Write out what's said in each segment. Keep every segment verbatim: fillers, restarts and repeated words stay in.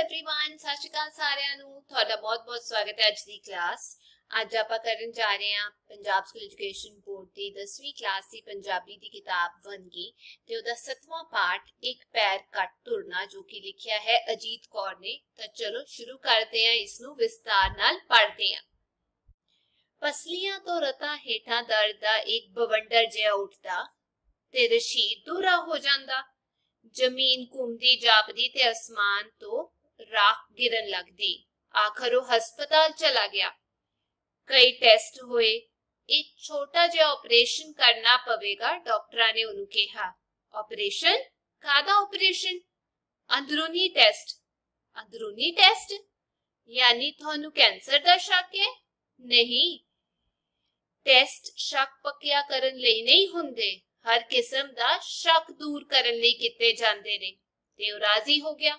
Everyone, सत श्री अकाल सारिਆਂ ਨੂੰ। ਤੁਹਾਡਾ ਬਹੁਤ-ਬਹੁਤ ਸਵਾਗਤ ਹੈ ਅੱਜ ਦੀ ਕਲਾਸ। ਅੱਜ ਆਪਾਂ ਕਰਨ ਜਾ ਰਹੇ ਹਾਂ ਪੰਜਾਬ ਸਕੂਲ ਐਜੂਕੇਸ਼ਨ ਬੋਰਡ ਦੀ ਦਸਵੀਂ ਕਲਾਸ ਦੀ ਪੰਜਾਬੀ ਦੀ ਕਿਤਾਬ ਵੰਨਗੀ ਤੇ ਉਹਦਾ ਸੱਤਵਾਂ ਪਾਠ ਇੱਕ ਪੈਰ ਕੱਟ ਤੁਰਨਾ ਜੋ ਕਿ ਲਿਖਿਆ ਹੈ ਅਜੀਤ ਕੌਰ ਨੇ। ਤਾਂ ਚਲੋ ਸ਼ੁਰੂ ਕਰਦੇ ਹਾਂ, ਇਸ ਨੂੰ ਵਿਸਤਾਰ ਨਾਲ ਪੜ੍ਹਦੇ ਹਾਂ। ਪਸਲੀਆਂ ਤੋਂ ਰਤਾ ਹੇਠਾਂ ਦਰਦ ਦਾ ਇੱਕ ਬਵੰਡਰ ਜਿਹਾ ਉੱਠਦਾ ਤੇ ਰਸ਼ੀਦ ਦੂਰਾ ਹੋ ਜਾਂਦਾ। जमीन घूमती जापदी ते आसमान तो राख गिरन लगदी। आखिर वो हस्पताल चला गया। कई टेस्ट हुए, एक छोटा जिहा ऑपरेशन करना पवेगा। डॉक्टरां ने उन्हें कहा। ऑपरेशन? कादा ऑपरेशन? अंदरूनी टेस्ट। अंदरूनी टेस्ट यानी थानू कैंसर दा शक है? नहीं, टेस्ट शक पक्या करन लई नहीं हुंदे, हर किस्म दा शक दूर करन लई कीते जांदे ने। ते ओ राजी हो गया।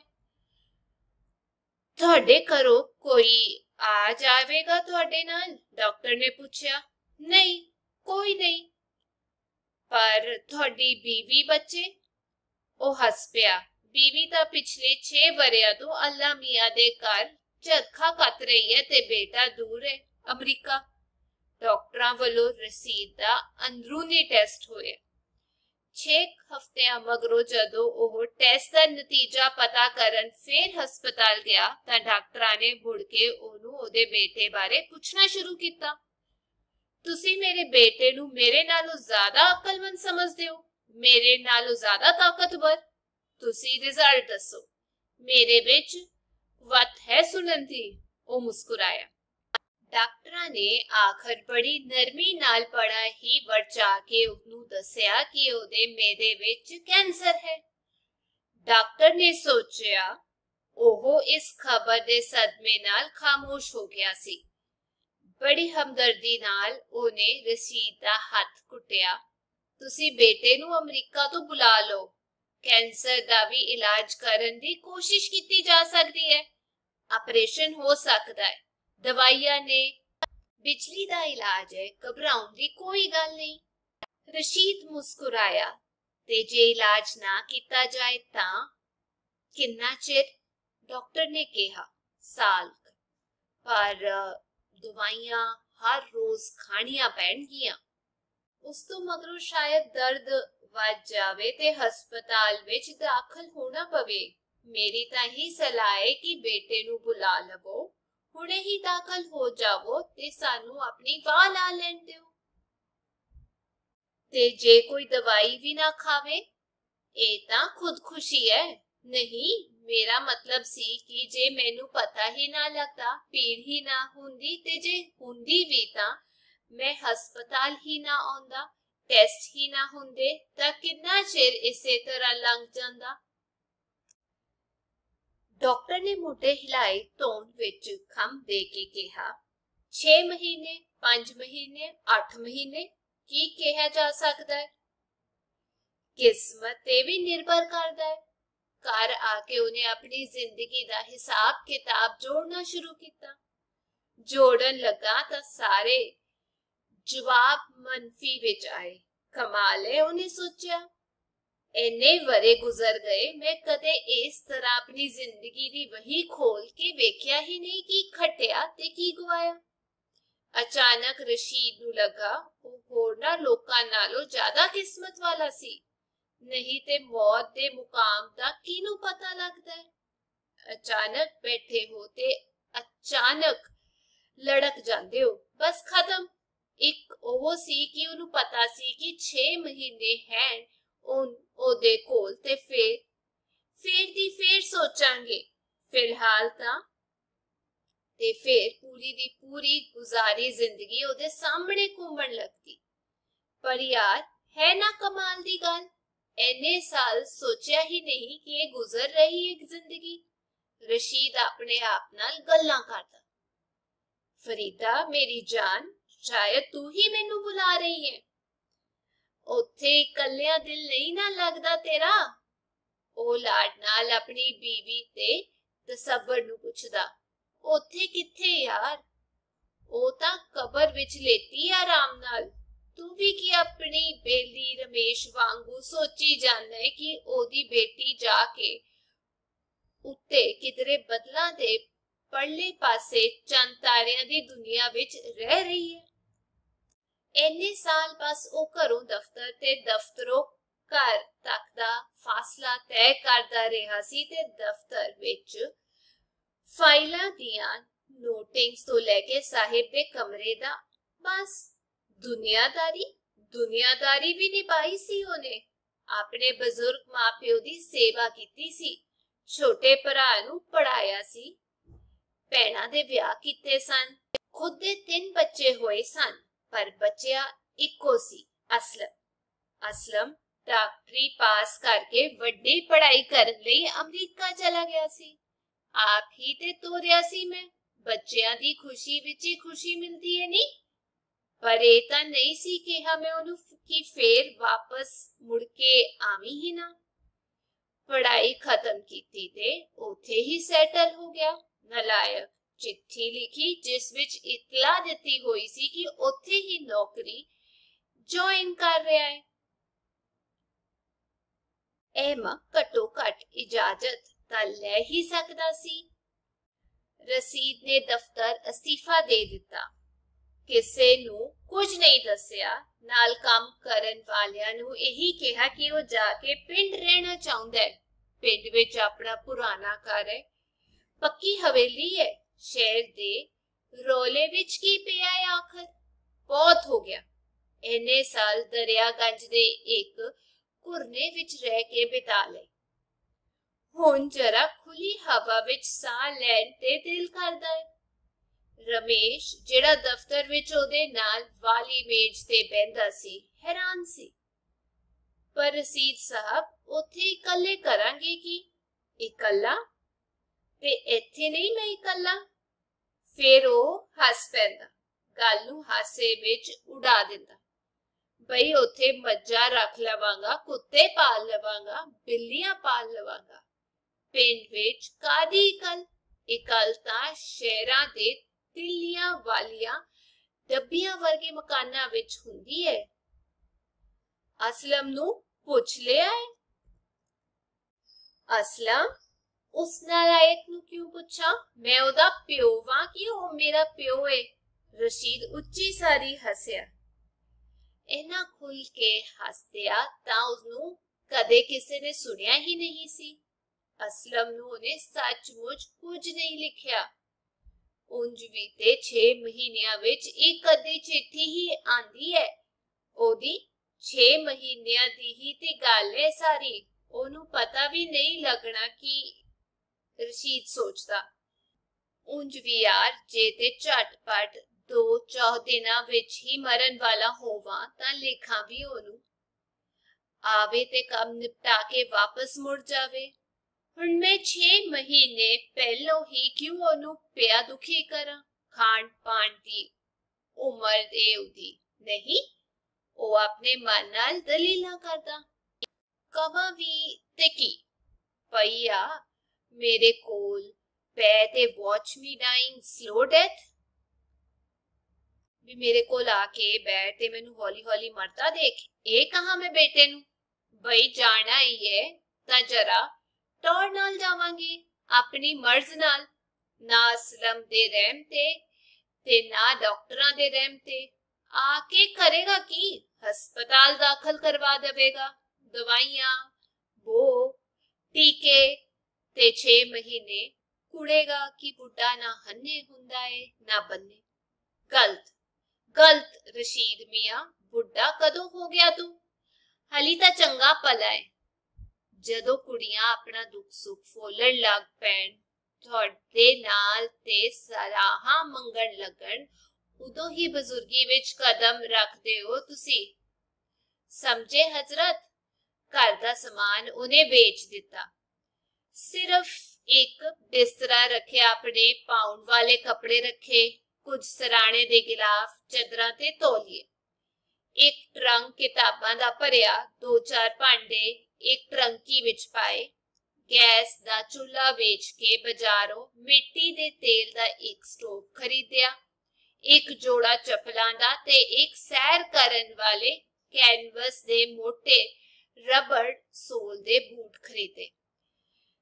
तुहाडे घरों कोई आ जावेगा तुहाडे नाल? डॉक्टर ने पूछा। नहीं, कोई नहीं। पर तुहाडी बीवी बच्चे? ओ हस पिया। बीवी तां पिछले छे वरियां तो अल्लाह मियां दे घर झटका कत रही है ते बेटा दूर है अमरीका। डॉक्टरां वल्लों रसीद दा अंदरूनी टेस्ट होया। छे हफ्तियां मगरों जदों ओह टेस्ट दा नतीजा पता करन फिर हस्पताल गया तां डॉक्टरां ने मुड़ के ओनू ओदे बेटे बारे पुछना शुरू कीता। तुसी मेरे बेटे नू मेरे नालों ज्यादा अकलमंद समझदे हो, मेरे नालों ज्यादा ताकतवर। तुसी रिजल्ट दसो, मेरे विच वत है सुनन दी। ओ मुस्कुराया। डॉक्टरां ने आखिर बड़ी नरमी नाल बड़ा ही वरचा के उसनू दसिया कि ओदे मेदे विच कैंसर है। डॉक्टर ने सोचिया ओहो इस खबर दे सदमे नाल खामोश हो गया सी। बड़ी हमदर्दी नाल ओने रसीद दा हथ कुटिया। तुसी बेटे नू अमरीका तो बुला लो, कैंसर दा भी इलाज करन दी कोशिश कीती जा सकदी है। ऑपरेशन हो सकदा है, दवाइयां ने, बिजली दा इलाज है, घबराउण दी कोई गल नहीं। रशीद मुस्कुराया। ते जे इलाज ना किता जाए तां किन्ना चिर? डॉक्टर ने कहा। साल। पर दवाइयां हर रोज खाणियां पैणगियां। उस तो मगरों शायद दर्द वध जावे ते हस्पताल विच दाखल होना पवे। मेरी तां ही सलाह है कि बेटे नू बुला लवो, हुणे ही दाखल हो जावो ते सानू अपनी वाह ला लैण दिओ। ते जे कोई दवाई भी ना खावे, ए तां खुदकुशी है। नहीं, मेरा मतलब सी कि जे मैनू पता ही ना लगदा, पीड़ ही ना हुंदी ते जे हुंदी भी तां मैं हस्पताल ही ना आउंदा, टेस्ट ही ना हुंदे तां किन्ना चिर इसे तरह लंघ जांदा। डॉक्टर ने मोटे हिलाए टोन विच खम दे के कहा। छे महीने, पांच महीने, अठ महीने की कहा जा सकता है? किस्मत ते भी निर्भर करता है। घर आके उन्हें अपनी जिंदगी दा हिसाब किताब जोड़ना शुरू किया। जोड़न लगा तो सारे जवाब मनफी विच आए। कमाल है, उन्हें सोचा। इन्ने वरे गुजर गए, मैं कदे इस तरह अपनी जिंदगी दी वही खोल के वेख्या ही नहीं कि खटिया ते की गवाया। अचानक रशीद नू लगा वो होरना लोकां नालों ज्यादा किस्मत वाला सी। नहीं ते मौत दे मुकाम दा किनू पता लगदा है। अचानक बैठे हो ते अचानक लड़क जांदे हो, बस खत्म। एक ओह सी कि उन्हें पता सी कि छे महीने हैं उन ओदे कोल ते फिर फिर दी फिर सोचांगे। फिलहाल तां ते फिर पूरी दी पूरी गुजारी जिंदगी ओदे सामने घूमन लगती। पर यार है ना कमाल दी गल, इन्ने साल सोचा ही नहीं कि ये गुजर रही एक जिंदगी। रशीद अपने आप नाल गल्लां करदा। फरीदा मेरी जान, शायद तू ही मैनू बुला रही है। उत्थे इकल्लिया दिल नहीं ना लगदा तेरा? ओ लाड नाल अपनी बीवी ते तसव्वुर नू पुछदा। उत्थे किथे यार, ओ तां कबर विच लेटी आराम नाल। तू भी की अपनी बेली रमेश वांगू सोची जाना है कि ओदी बेटी जाके उत्ते किधरे बदलां दे परले पासे चंद तारियां दी दुनिया विच रह रही है। इन्ने साल बस ओ घरों दफ्तर ते दफ्तरों घर तक दा फासला तय करदा रहा सी ते दफ्तर विच फाइलां दियां नोटिंग्स तो लेके साहिब दे कमरे दा बस दुनियादारी दुनियादारी भी निभाई सी। ओने अपने बजुर्ग मां प्यो दी सेवा कीती सी, छोटे भरा नूं पढ़ाया सी, भैणां दे विआह कीते सन, खुद दे तीन बच्चे होए सन, पर बच्चा इक्को सी, असलम। असलम डॉक्टरी पास करके वड्डी पढ़ाई करन लई अमरीका चला गया सी। आप ही ते तोरिया सी मैं, बच्चियां दी खुशी विच ही खुशी मिलदी है नी। पर ये तां नहीं सी कहा मैं ओनू कि फेर वापस मुड़ के आवी ही ना। पढ़ाई खत्म कीती ते उथे ही सैटल हो गया। नलायक चिट्ठी लिखी जिस विच इतला दिती हुई सी कि उथे ही नौकरी ज्वाइन कर रहा है। एमा घटो घट इजाजत तां लै ही सकदा सी। रसीद ने दफ्तर अस्तीफा दे दिता, किसे नू कुछ नहीं दसिया, नाल काम करन वालियां नू यही कहा कि वो जाके पिंड रहना चाहुंदा है। पिंड विच अपना पुराना घर है, पक्की हवेली है, शहर दे रोले विच की पिया है आखिर। बहुत हो गया, इन्ने साल दरियागंज दे एक कुरने विच रह के बिता लए, हुण जरा खुली हवा विच साह लैण ते दिल करदा है। रमेश जिहड़ा दफ्तर विच ओदे नाल वाली मेज ते बहिंदा सी, हैरान सी। पर रसीद साहब उथे इकल्ले करांगे की? इकल्ला ते इत्थे नहीं मैं इकल्ला। फिर ओ हस पैंदा, गल नूं हासे विच उड़ा दिंदा। बई उथे मज्जा रख लवांगा, कुत्ते पाल लवांगा, बिल्लियां पाल लवांगा। पिंड विच कादी इकल? इकल तां शहरां दे तिलियां वालियां डब्बियां वर्गे मकाना विच हुंदी है। असलम नू पुछ लिया है? असलम उस नालायक नू क्यों पुछा? मैं ओदा प्यो वां कि ओ मेरा प्यो है? रशीद उच्ची सारी हसिया। इन्ना खुल के हसदिया तां उसनू कदे किसी ने सुनिया ही नहीं सी। असलम नू उन्हें सचमुच कुछ नहीं लिखिया। उंज भी ते छे महीनिया विच एक अद्धी चिट्ठी ही आंदी है। ओदी छे महीनिया दी ही ते गल है सारी। ओनू पता भी नहीं लगना कि रशीद सोचदा। उंज भी यार जे ते झटपट दो चौ दिना विच ही मरन वाला होवा तां लिखा भी ओनू। आवे ते कम निपटा के वापस मुड़ जावे। हुण मैं छे महीने पहलों ही क्यों ओनू पिया दुखी करा? खाण पाण दी उमर दे उदी नहीं, ओ अपने मन नाल दलीलां करदा। कवां भी ते की पईया मेरे कोल पै ते watch me dying slow death. भी मेरे कोल आके बैठ ते मैनू हौली हौली मरदा देख। ए कहा मैं बेटे नू बई जाना ही है तां जरा टौर नाल जावांगे, अपनी मर्ज नाल। ना असलम दे रहम ते ते ना डॉक्टरां दे रहम ते। आके करेगा की? हस्पताल दाखिल करवा देवेगा। दवाइयां वो टीके ते छे महीने कुड़ेगा कि बुढ़ा ना हन्ने हुंदा है ना बन्ने। गलत गलत रशीद मियां, बुढ़ा कदों हो गया तू? हली तां चंगा भला है। जदों कुड़ियां अपना दुख सुख फोलण लग पैण, तुहाडे नाल ते सलाहां मंगण लगण, उदों ही बजुर्गी विच कदम रखदे हो तुसी। समझे हजरत? घर दा समान उन्हें बेच दिता। सिर्फ एक बिस्तरा रखे, अपने पाउण वाले कपड़े रखे, कुछ सराणे दे गिलाफ, चदरां ते तौलिए, एक ट्रंक किताबां दा भरिया, दो चार भांडे एक ट्रंकी विच पाए, गैस दा चूल्हा वेच के बाजारों मिट्टी दे तेल दा एक स्टोव खरीदिया, एक जोड़ा चप्पलां दा ते एक सैर करन वाले कैनवस दे मोटे रबड़ सोल दे बूट खरीदे।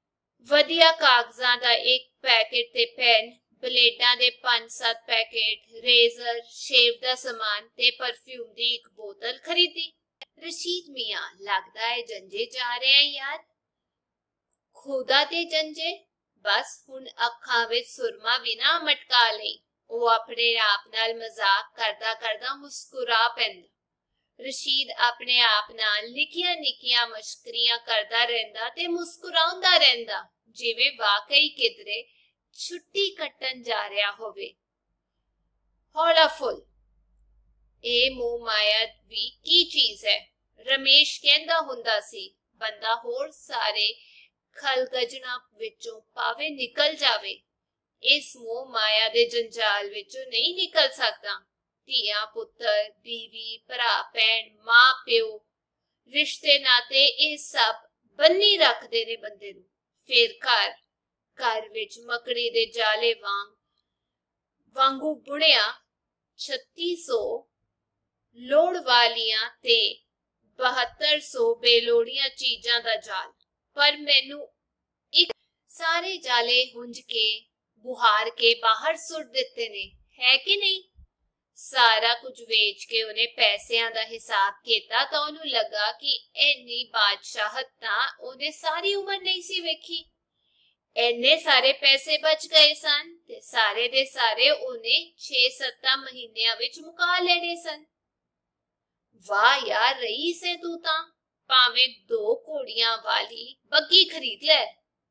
वधिया कागजां दा एक पैकेट ते पेन, ब्लेडां दे पंज सत्त पैकेट, रेजर, शेव दा समान ते परफ्यूम दी एक बोतल खरीदी। रशीद मियां, लगदा है जंजे जा रहे हैं यार। खुदा ते जंजे, बस हुण अखां विच सुरमा भी ना मटका लई। ਉਹ ਆਪਣੇ ਆਪ ਨਾਲ ਮਜ਼ਾਕ ਕਰਦਾ ਕਰਦਾ ਮੁਸਕਰਾ ਪੈਂਦਾ। ਰਸ਼ੀਦ ਆਪਣੇ ਆਪ ਨਾਲ ਨਿੱਕੀਆਂ ਨਿੱਕੀਆਂ ਮਸ਼ਕਰੀਆਂ ਕਰਦਾ ਰਹਿੰਦਾ ਤੇ ਮੁਸਕਰਾਉਂਦਾ ਰਹਿੰਦਾ, ਜਿਵੇਂ ਵਾਕਈ ਕਿਧਰੇ ਛੁੱਟੀ ਕੱਟਣ ਜਾ ਰਿਹਾ ਹੋਵੇ। ਹੌਲਾ ਫੁੱਲ, ਇਹ ਮੋਹ ਮਾਇਆ ਵੀ ਕੀ ਚੀਜ਼ ਹੈ? ਰਮੇਸ਼ ਕਹਿੰਦਾ ਹੁੰਦਾ ਸੀ, ਬੰਦਾ ਹੋਰ ਸਾਰੇ ਖਲਗਜਣਾ ਵਿੱਚੋਂ ਭਾਵੇਂ ਨਿਕਲ ਜਾਵੇ, इस मोह माया दे जंजाल विचों नहीं निकल सकता। धीआं पुत्तर, बीवी, भरा भैन, मां प्यो, रिश्ते नाते ये सब बन्नी रखते ने बंदे नूं। फिर घर घर विच मकड़ी दे जाले वांग वांगू बुणिया छत्ती सौ लोड़ वालियां ते बहत्तर सौ बेलोड़ियां चीजां दा जाल। पर मैनू एक सारे जाले हुंज के बुहार के बाहर सुट दिते ने, है कि नहीं? सारा कुछ वेच के उन्हें पैसियां दा हिसाब किया तो उन्हें लगा कि इन्नी बादशाहत तां उन्हें सारी उम्र नहीं सी वेखी। इन्ने सारे पैसे बच गए सन ते सारे दे सारे उन्हें छे सत्त महीनियां विच मुका लेने सन। वाह यार रही से तू तां, भावें दो घोड़ियां वाली बग्गी खरीद ले।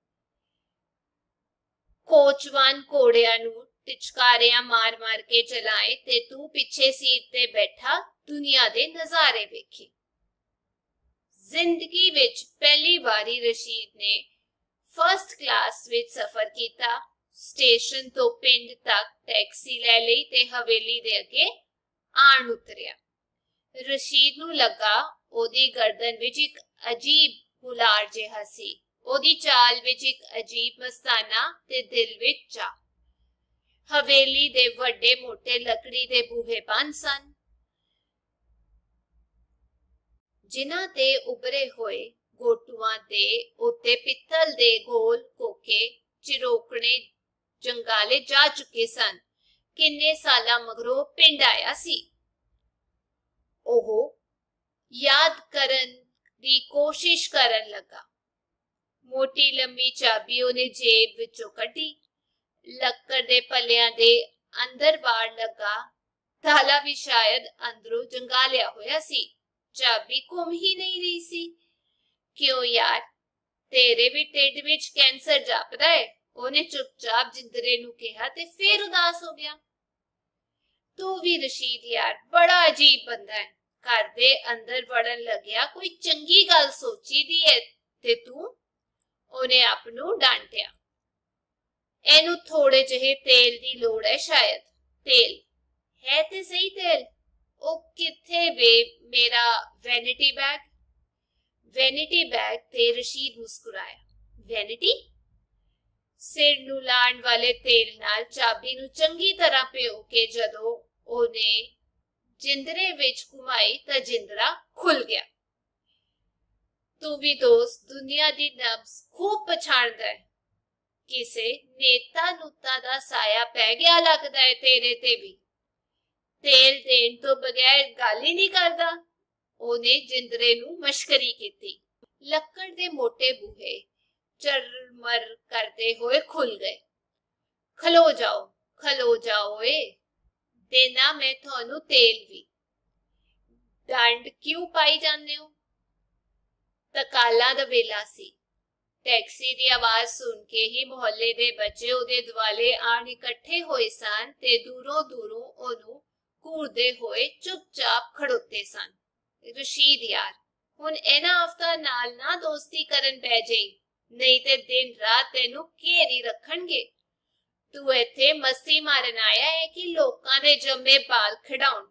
कोचवान घोड़िया नू टिचकारियां मार मार के चलाए ते तू पिछे सीट ते बैठा दुनिया दे नजारे वेखे। जिंदगी विच पहली बारी रशीद ने फर्स्ट क्लास विच सफर किया। स्टेशन तो पिंड तक टैक्सी ले लई ते हवेली दे अगे आण उतरिया। रशीद नू लगा ओदी गर्दन विच एक अजीब हुलार जिहा सी, ओदी चाल विच एक अजीब मस्ताना ते दिल विच चा। हवेली दे वड्डे मोटे लकड़ी दे बूहे बंद सन, जिन्हां ते उभरे होए गोटुआं दे उत्ते पित्तल दे गोल कोके चिरोकणे जंगाले जा चुके सन। किन्ने सालां मगरों पिंड आया सी। ओह याद करन दी कोशिश करन लगा। मोटी लंबी चाबी उन्हें जेब विचों कड्डी, लक्कड़ दे पल्लियां दे अंदर बाड़ लगा। ताला भी शायद अंदरों जंगालिया होया सी। चाबी घुम ही नहीं रही सी। क्यों यार, तेरे भी ढिड विच कैंसर जापदा है? उन्हें चुपचाप जिंदरे नू कहा ते फिर उदास हो गया। तू भी रशीद यार बड़ा अजीब बंदा है। घर दे अंदर वड़न लग्या कोई चंगी गल सोची दी है ते तू? उन्हें आपनू डांटिया। एनू थोड़े जहे तेल दी लोड़ है शायद। तेल है ते सही तेल। ओ किथे वे मेरा वैनिटी बैग? वैनिटी बैग ते रशीद मुस्कुराया। वैनिटी? सिर नू लाण वाले तेल नाल चाबी नू चंगी तरह पियो के जदों ओने जिंदरे विच घुमाई तां जिंदरा खुल गया। तू भी दोस्त दुनिया दी नब्ज खूब पछाणदा है। किसे नेता नुता दा साया पै गया लगदा है तेरे ते भी। तेल देण तो बगैर गल ही नहीं करदा। ओने जिंदरे नू मश्करी कीती। लक्कड़ दे मोटे बूहे चरमर करते हुए खुल गए। खलो जाओ खलो जाओ ए, देना मैं थानू तेल भी। डंड क्यों पाई जांदे हो? तकाला दा वेला सी। टैक्सी दी आवाज सुन के ही मोहल्ले दे बच्चे उहदे दुआले आण इकट्ठे होए सन ते दूरों दूरों ओनू घूरदे होए चुपचाप खड़ोते सन। रशीद यार, हुण इन्हां हफ्ता नाल ना दोस्ती करन पै जाई, नहीं ते दिन रात तेनू घेरी रखणगे। तू इत्थे मस्ती मारन आया है कि लोकां दे जम्मे बाल खिडाउण?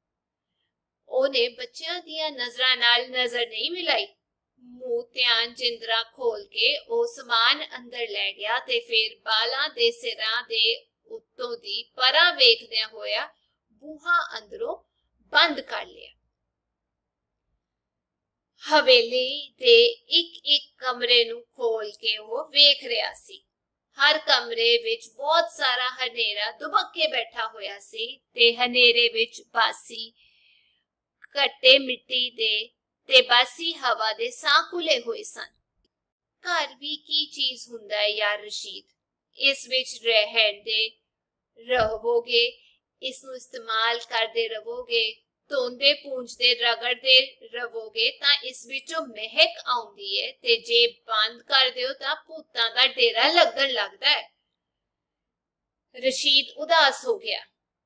ओने बच्चियां दियां नजरां नाल नजर नहीं मिलाई। मुंह ध्यान जिंदरा खोल के ओ समान अंदर लै गया ते फिर बालां दे सिरां दे उत्तों दी परां वेखदियां होया बूहा अंदरों बंद कर लिया। ਹਵੇਲੀ ਦੇ ਇੱਕ ਇੱਕ ਕਮਰੇ ਨੂੰ ਖੋਲ ਕੇ ਉਹ ਵੇਖ ਰਿਹਾ ਸੀ। ਹਰ ਕਮਰੇ ਵਿੱਚ ਬਹੁਤ ਸਾਰਾ ਹਨੇਰਾ ਦੁਬਕ ਕੇ ਬੈਠਾ ਹੋਇਆ ਸੀ ਤੇ ਹਨੇਰੇ ਵਿੱਚ ਬਾਸੀ ਕੱਟੇ ਮਿੱਟੀ ਦੇ ਤੇ ਬਾਸੀ ਹਵਾ ਦੇ ਸਾਹ ਘੁਲੇ ਹੋਏ ਸਨ। ਘਰ ਵੀ ਕੀ ਚੀਜ਼ ਹੁੰਦਾ ਹੈ ਯਾਰ ਰਸ਼ੀਦ, ਇਸ ਵਿੱਚ ਰਹਿਣ ਦੇ ਰਹੋਗੇ, ਇਸ ਨੂੰ ਇਸਤੇਮਾਲ ਕਰਦੇ ਰਹੋਗੇ, ਧੋਂਦੇ ਪੂੰਝਦੇ ਰਗੜਦੇ ਰਹੋਗੇ ਤਾਂ ਇਸ ਵਿੱਚੋਂ ਮਹਿਕ ਆਉਂਦੀ ਹੈ ਤੇ ਜੇ ਬੰਦ ਕਰ ਦਿਓ ਤਾਂ ਭੂਤਾਂ ਦਾ ਡੇਰਾ ਲੱਗਣ ਲੱਗਦਾ ਹੈ। ਰਸ਼ੀਦ ਉਦਾਸ ਹੋ ਗਿਆ।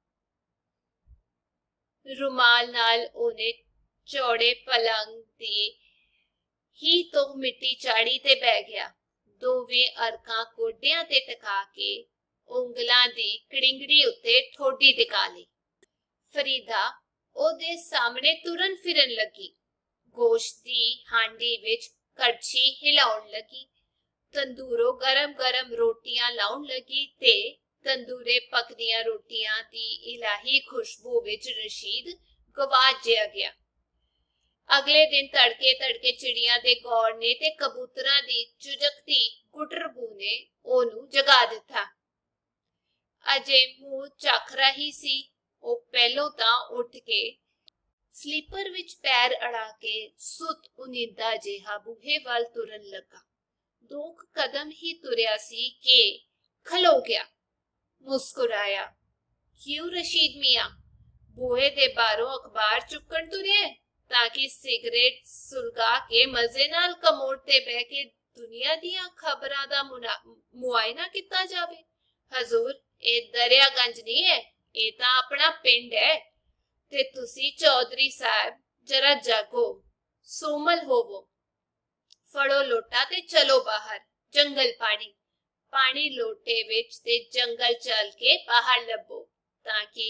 रुमाल नाल ओने चौड़े पलंग दी ही तो मिट्टी चाड़ी ते बह गया। दोवें अरकां गोडियां ते टका के उंगलां दी कड़िंगड़ी उत्ते ठोडी टिका लई। फरीदा ओदे सामने तुरन फिरन लगी। गोश्त दी हांडी विच कड़छी हिलाउण लगी। तंदूरों गरम गरम रोटियां लाउण लगी ते तंदूरे पकदियां रोटियां दी इलाही खुशबू विच रशीद गवाच जिहा गया। अगले दिन तड़के तड़के चिड़ियां दे गौर ने ते कबूतरां दी चुजकदी गुटरबू ने ओनू जगा दिता। अजे मूंह चख रही सी, ओ पहलों तां उठ के स्लीपर विच पैर अड़ा के सुत उनिंदा जिहा बूहे वाल तुरन लगा। दो कदम ही तुरिया सी के खलो गया। मुस्कुराया। क्यों रशीद मियां, बूहे दे बारों अखबार चुकन तुरे ताकि सिगरेट सुलगा के मजे नाल कमोड ते बह के दुनिया दियां खबरां दा मुआयना किता जावे। हजूर, ए दरियागंज नहीं है, ए तां अपना पिंड है ते तुसी चौधरी साहब जरा जागो, सोमल होवो। फड़ो लोटा ते चलो बाहर, जंगल पानी पानी लोटे विच ते जंगल चल के बाहर लभो ताकि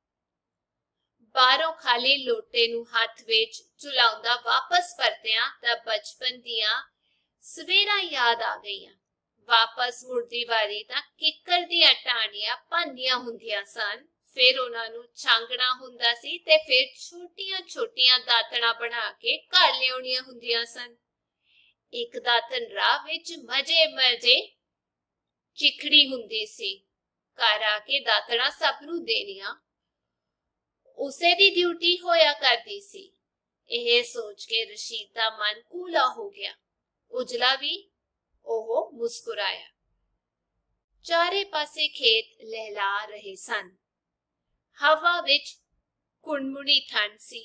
बारों खाली लोटे नू हाथ विच झुलाउंदा वापस परतिया तां बचपन दियां सवेरां याद आ गईयां। वापस मुड़दी वारी तां किक्कर दियां टाणियां भांदियां हुंदियां सन, फिर उन्हां नू छांगना हुंदा सी ते फिर छोटियां छोटियां दातणा बना के घर लियाउणियां हुंदियां सन। एक दातन राह विच मजे मजे चिखड़ी हुंदी सी, घर आके दातणा सब नू देनिया उसे दी ड्यूटी होया करदी सी। यह सोच के रशीद दा मन कूला हो गया। उजला भी ओहो मुस्कुराया। चारे पासे खेत लहला रहे सन। हवा विच कुणमुणी ठंड सी।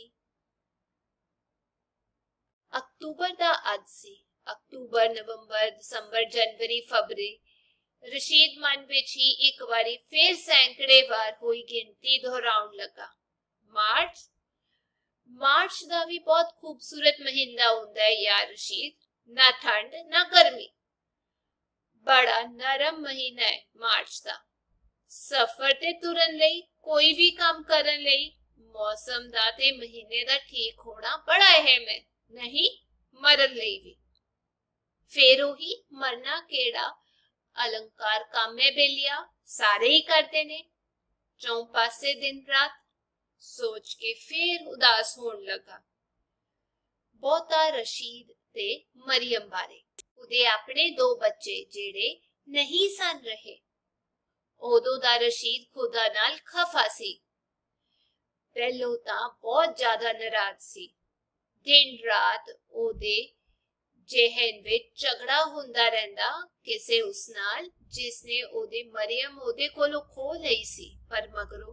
अक्तूबर दा अज सी। अक्तूबर नवंबर दिसंबर जनवरी फरवरी रशीद मन विच ही एक बारी फिर सैकड़े बार हुई गिनती दोहराउण लगा। मार्च मार्च दा भी बहुत खूबसूरत महीना हुंदा है यार रशीद, ना ठंड ना गर्मी, बड़ा नरम महीना है मार्च दा। सफर ते तुरन लई, कोई भी काम करन लई मौसम दा ते महीने दा ठीक होना बड़ा अहम है, नहीं मरन लई भी। फिर ओही मरना केड़ा अलंकार काम है बेलिया, सारे ही करते ने चौं पासे दिन रात। सोच के फिर उदास होने लगा। बहुता रशीद ते मरियम बारे, उदे अपने दो बच्चे जेड़े नहीं सन रहे। उदों दा रशीद खुदा नाल खफा सी। पहलों तां बहुत ज्यादा नाराज सी। दिन रात ओदे जहन विच झगड़ा हुंदा रहिंदा किसे उस नाल जिसने ओदे मरियम ओदे कोलों खो लई सी, पर मगरों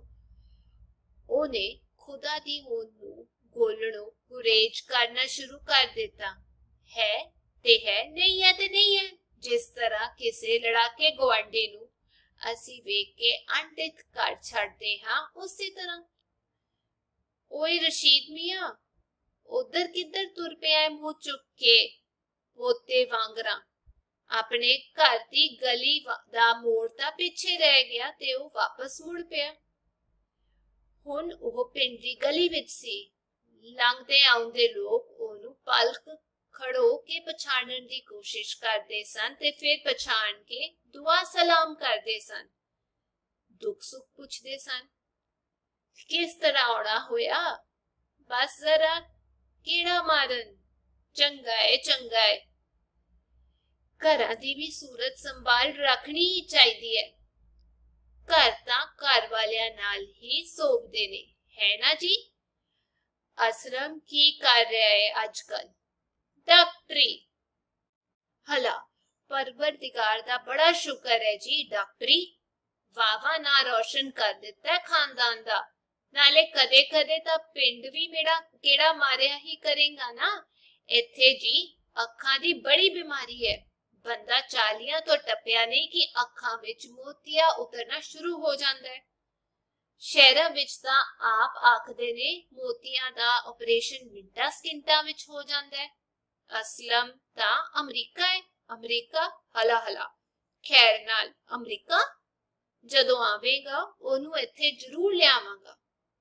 ओने खुदा दी होंद नू गोलणों गुरेज करना शुरू कर दिता। है ते है, नहीं है ते नहीं है। जिस तरह किसे लड़ाके गुआंढी नू असी वेख के अनडित कर छड्डदे हां, उसी तरह। ओए रशीद मियां, उधर किधर तुर पिया मुंह चुक के पोते वांगरा। अपने घर दी गली दा मोड़ तां पिछे रह गया ते ओ वापस मुड़ पिया। हुण ओह पिंड दी गली विच सी। लंघदे आउंदे लोग ओनू पलक खड़ो के पछाणन दी कोशिश करदे सन ते फिर पछाण के दुआ सलाम करदे सन, दुख सुख पुछदे सन। किस तरह आउणा होया, बस जरा केड़ा मारन, चंगा है चंगा है। घरां दी भी सूरत संभाल रखनी ही चाहिए है। घर तां घर वालियां नाल ही सोभदे ने, है ना जी। असलम की कर रहा है आजकल? डॉक्टरी। हला परवरदिगार दा बड़ा शुक्र है जी डॉक्टरी, वावा ना रोशन कर दिता है खानदान दा। नाले कदे कदे ता पिंड भी मेरा केड़ा मारिया ही करेगा ना। इत्थे जी अखां दी बड़ी बीमारी है, बंदा चालियां तो टपया नहीं कि अखां विच मोतिया उतरना शुरू हो जाता है। शहरां विच तां आप आखदे ने मोतियां दा ऑपरेशन मिंटा सकिंटा विच हो जाता है। असलम तां अमरीका है, अमरीका हला हला। खैर नाल अमरीका जदों आवेगा ओनू इत्थे जरूर लियावांगा,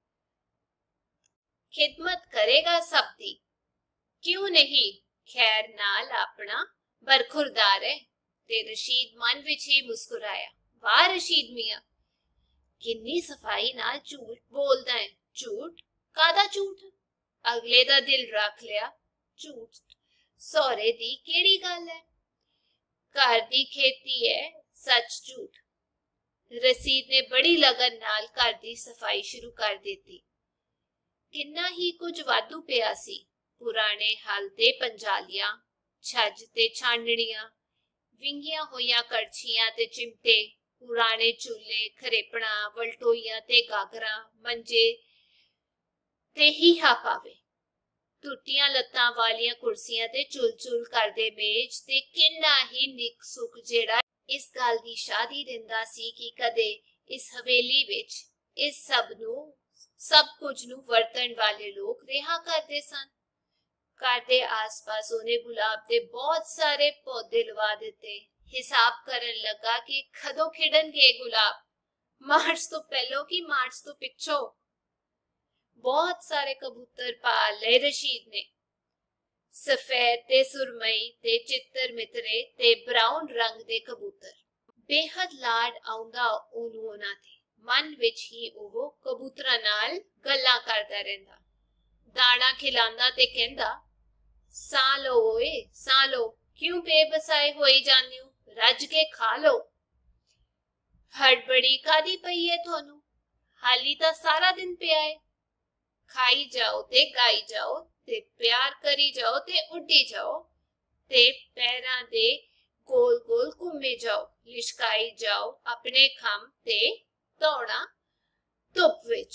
खिदमत करेगा सब दी, क्यों नहीं। खैर नाल अपना बरखुरदार है। ते रशीद मन विच ही मुस्कुराया, वाह रशीद मियां, किन्नी सफाई नाल झूठ बोलदा है। झूठ कादा झूठ? अगले दा दिल रख लिया। झूठ सौरे दी केड़ी गल है? घर दी खेती है, सच झूठ। रसीद ने बड़ी लगन नाल घर दी सफाई शुरू कर दी। किन्ना ही कुछ वाधू पिया सी, पुराने हल ते पंजालियां, छज ते छानड़ियां, विंगियां होइयां कड़छियां ते चिमटे, पुराने चूल्हे, खरेपड़ा, वलटोइयां ते गागरां, मंजे ते हीहा पावे, टुटियां लत्तां वालियां कुर्सियां ते चुल चुल करदे मेज ते किन्ना ही निक सुख जेड़ा इस गल दी शादी दिंदा सी कि कदे इस हवेली विच इस सब नू सब कुछ नू वरतन वाले लोग रेहा करते सन। घर दे आस पास उन्हें गुलाब दे बहुत सारे पौधे लवा दिते। हिसाब करन लगा कि कदों खिड़नगे गुलाब, मार्च तो पहलो कि मार्च तो पिछो। बहुत सारे कबूतर पाल ले रशीद ने, सफेद ते सुरमई ते चित्तर मितरे ते ब्राउन रंग दे कबूतर। बेहद लाड आउंदा ओनू उन्हां ते। मन विच ही ओह कबूतरां नाल गल्लां करदा रहिंदा, दाना खिलांदा ते कहंदा, सां लो ओए सां लो, क्यों बेबसाए होई जांदे हो, रज के खा लो। हड़बड़ी कादी पई है थोनू, हाली तां सारा दिन पिया है। खाई जाओ ते गाई जाओ ते प्यार करी जाओ ते उड्डी जाओ ते पैरां दे गोल गोल घूमे जाओ, लिशकाई जाओ अपने खम ते दौड़ा धुप विच।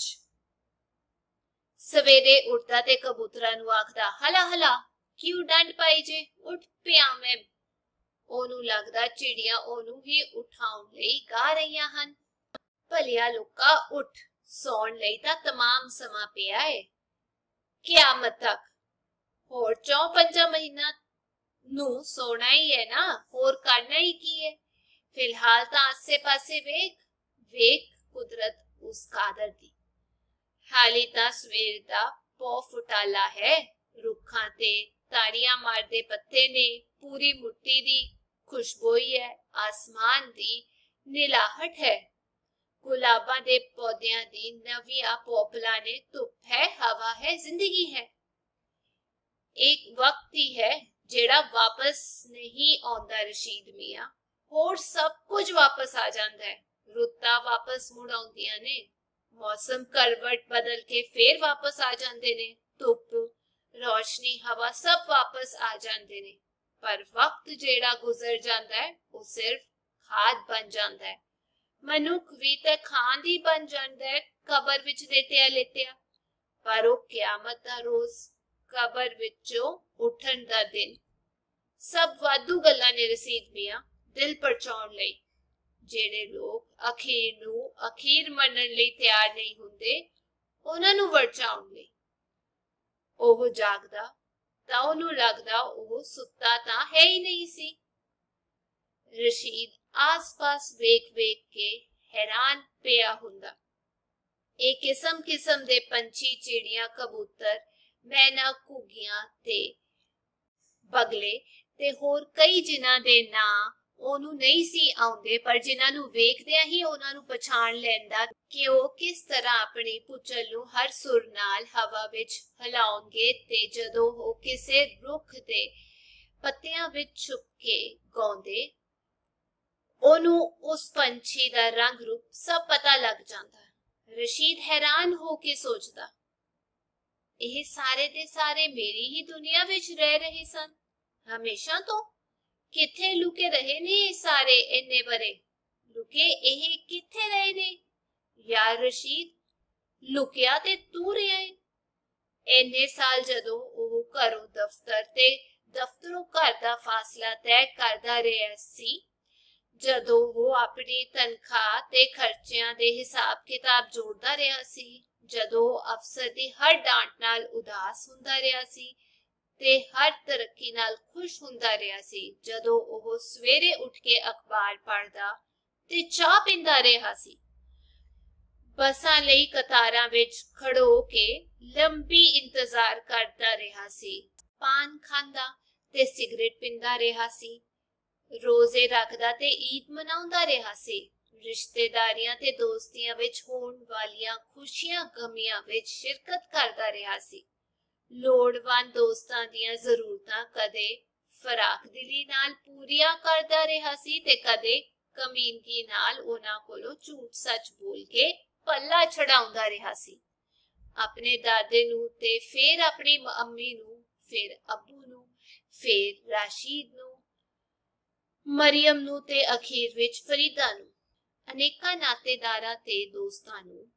सवेरे उठदा ते कबूतरां नू आखदा, हला हला क्यों डंड पाई जे, उठ पिया मैं। ओनू लगदा चिड़ियां ओनू ही उठाउण लई गा रहीआं हन। भलिया लोका उठ, सौण लई तां तमाम समा पिया है, क़यामत तक। होर चौ पंजा महीना नू सोना ही है ना, होर करना ही की है। फिलहाल तां आसे पासे वेख वेख कुदरत उस कादर दी। हाली तां सवेर दा पौ फुटाला है, रुखां ते ताड़ियां मारदे पत्ते ने, पूरी मुट्ठी दी खुशबोई है, आसमान दी नीलाहट है, गुलाबां दे पौधियां दी नवियां पोपलां ने, धुप है, हवा है, जिंदगी है। एक वक्त ही है जेड़ा वापस नहीं आउंदा रशीद मियां, होर सब कुछ वापस आ जांदा है। रुत्तां वापस मुड़ आउंदियां ने, मौसम करवट बदल के फिर वापस आ जांदे ने, धुप रोशनी हवा सब वापस आ जांदे ने। पर वक्त जेड़ा गुजर जांदा है वो सिर्फ खाद बन जांदा है। मनुख भी ते खाद ही बन जांदा है कबर विच लेटिया लेटिया। पर वो क़यामत दा रोज, कबर विचों उठन दा दिन। सब वाधू गल्लां ने रसीद मियां दिल परचाउण लई। जेड़े लोग अखीर नू अखीर मनन लई तैयार नहीं हुंदे, उन्हां नू वरचाउण लई। ओह जागदा तां ओनू लगदा ओह सुत्ता तां है ही नहीं सी। रशीद आस पास वेख वेख के हैरान पिया हुंदा। एक किस्म किस्म दे पंछी, चिड़ियां, कबूतर, मैना, घुग्गियां ते बगले ते होर कई जिन्हां दे नां ਉਹਨੂੰ ਨਹੀਂ ਸੀ ਆਉਂਦੇ, ਪਰ ਜਿਨ੍ਹਾਂ ਨੂੰ ਵੇਖਦਿਆਂ ਹੀ ਉਹਨਾਂ ਨੂੰ ਪਛਾਣ ਲੈਂਦਾ ਕਿ ਉਹ ਕਿਸ ਤਰ੍ਹਾਂ ਆਪਣੀ ਪੁਚਲ ਨੂੰ ਹਰ ਸੁਰ ਨਾਲ ਹਵਾ ਵਿੱਚ ਹਿਲਾਉਣਗੇ ਤੇ ਜਦੋਂ ਉਹ ਕਿਸੇ ਰੁੱਖ ਦੇ ਪੱਤਿਆਂ ਵਿੱਚ ਛੁਪ ਕੇ ਗਾਉਂਦੇ, ਉਹਨੂੰ ਉਸ ਪੰਛੀ ਦਾ ਰੰਗ ਰੂਪ ਸਭ ਪਤਾ ਲੱਗ ਜਾਂਦਾ। ਰਸ਼ੀਦ ਹੈਰਾਨ ਹੋ ਕੇ ਸੋਚਦਾ, ਇਹ ਸਾਰੇ ਦੇ ਸਾਰੇ ਮੇਰੀ ਹੀ ਦੁਨੀਆ ਵਿੱਚ ਰਹਿ ਰਹੇ ਸਨ ਹਮੇਸ਼ਾ ਤੋਂ। ਕਿੱਥੇ ਲੁਕੇ ਰਹੇ ਨੇ ਇਹ ਸਾਰੇ ਇੰਨੇ ਬਰੇ? ਲੁਕੇ ਇਹ ਕਿੱਥੇ ਰਹੇ ਨੇ? ਯਾਰ ਰਸ਼ੀਦ, ਲੁਕਿਆ ਤੇ ਤੂੰ ਰਿਹਾ ਏ। ਇੰਨੇ ਸਾਲ ਜਦੋਂ ਉਹ ਘਰੋਂ ਦਫ਼ਤਰ ਤੇ ਦਫ਼ਤਰੋਂ ਘਰ ਦਾ ਫਾਸਲਾ ਤੈਅ ਕਰਦਾ ਰਿਹਾ ਸੀ, ਜਦੋਂ ਉਹ ਆਪਣੀ ਤਨਖਾਹ ਤੇ ਖਰਚਿਆਂ ਦੇ ਹਿਸਾਬ ਕਿਤਾਬ ਜੋੜਦਾ ਰਿਹਾ ਸੀ, ਜਦੋਂ ਅਫਸਰ ਦੀ ਹਰ ਡਾਂਟ ਨਾਲ ਉਦਾਸ ਹੁੰਦਾ ਰਿਹਾ ਸੀ ਤੇ ਹਰ ਤਰੱਕੀ ਨਾਲ ਖੁਸ਼ ਹੁੰਦਾ ਰਿਹਾ ਸੀ, ਜਦੋਂ ਉਹ ਸਵੇਰੇ ਉੱਠ ਕੇ ਅਖਬਾਰ ਪੜ੍ਹਦਾ ਤੇ ਚਾਹ ਪੀਂਦਾ ਰਿਹਾ ਸੀ, ਬੱਸਾਂ ਲਈ ਕਤਾਰਾਂ ਵਿੱਚ ਖੜੋ ਕੇ ਲੰਬੀ ਇੰਤਜ਼ਾਰ ਕਰਦਾ ਰਿਹਾ ਸੀ, ਪਾਨ ਖਾਂਦਾ ਤੇ ਸਿਗਰਟ ਪੀਂਦਾ ਰਿਹਾ ਸੀ, ਰੋਜ਼ੇ ਰੱਖਦਾ ਤੇ ਈਦ ਮਨਾਉਂਦਾ ਰਿਹਾ ਸੀ, ਰਿਸ਼ਤੇਦਾਰੀਆਂ ਤੇ ਦੋਸਤੀਆਂ ਵਿੱਚ ਹੋਣ ਵਾਲੀਆਂ ਖੁਸ਼ੀਆਂ ਗਮੀਆਂ ਵਿੱਚ ਸ਼ਿਰਕਤ ਕਰਦਾ ਰਿਹਾ ਸੀ, ਲੋੜਵੰਦ ਦੋਸਤਾਂ ਦੀਆਂ ਜ਼ਰੂਰਤਾਂ ਕਦੇ ਫਰਾਕ ਦਿਲੀ ਨਾਲ ਪੂਰੀਆਂ ਕਰਦਾ ਰਿਹਾ ਸੀ ਤੇ ਕਦੇ ਕਮੀਨਗੀ ਨਾਲ ਉਹਨਾਂ ਕੋਲੋਂ ਝੂਠ ਸੱਚ ਬੋਲ ਕੇ ਪੱਲਾ ਛਡਾਉਂਦਾ ਰਿਹਾ ਸੀ। ਆਪਣੇ ਦਾਦੇ ਨੂੰ ਤੇ ਫਿਰ ਆਪਣੀ ਅੰਮੀ ਨੂੰ, ਫਿਰ ਅੱਬੂ ਨੂੰ, ਫਿਰ ਰਾਸ਼ੀਦ ਨੂੰ, ਮਰੀਮ ਨੂੰ ਤੇ ਅਖੀਰ ਵਿੱਚ ਫਰੀਦਾ ਨੂੰ, ਅਨੇਕਾਂ ਨਾਤੇਦਾਰਾਂ ਤੇ ਦੋਸਤਾਂ ਨੂੰ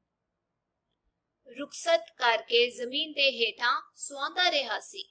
ਰੁਖਸਤ ਕਰਕੇ ਜ਼ਮੀਨ ਦੇ ਹੇਠਾਂ ਸੁਆਂਦਾ ਰਿਹਾ ਸੀ।